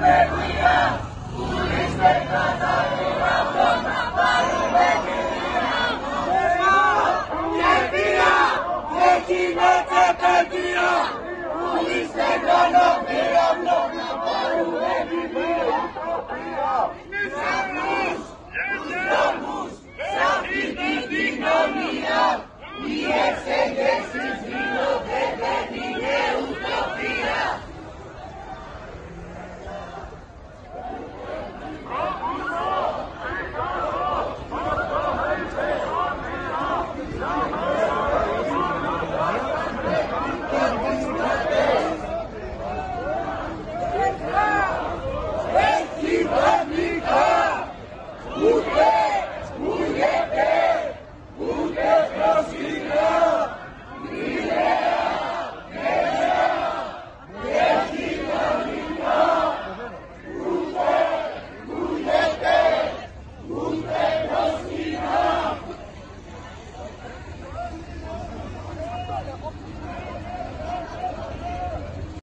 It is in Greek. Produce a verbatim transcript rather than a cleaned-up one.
παιδεία, πουλήστε κατά την αυτό να πάρουμε παιδεία. Και βία, και γίνεται παιδεία, πουλήστε κατά